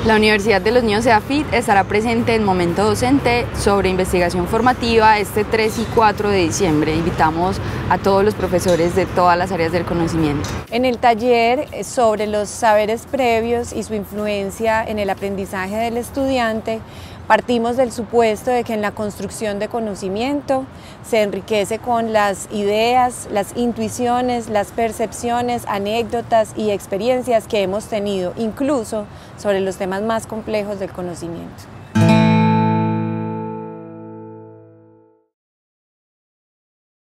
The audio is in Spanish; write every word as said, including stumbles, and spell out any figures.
La Universidad de los Niños EAFIT estará presente en Momento Docente sobre investigación formativa este tres y cuatro de diciembre. Invitamos a todos los profesores de todas las áreas del conocimiento. En el taller sobre los saberes previos y su influencia en el aprendizaje del estudiante, partimos del supuesto de que en la construcción de conocimiento se enriquece con las ideas, las intuiciones, las percepciones, anécdotas y experiencias que hemos tenido, incluso sobre los temas más complejos del conocimiento.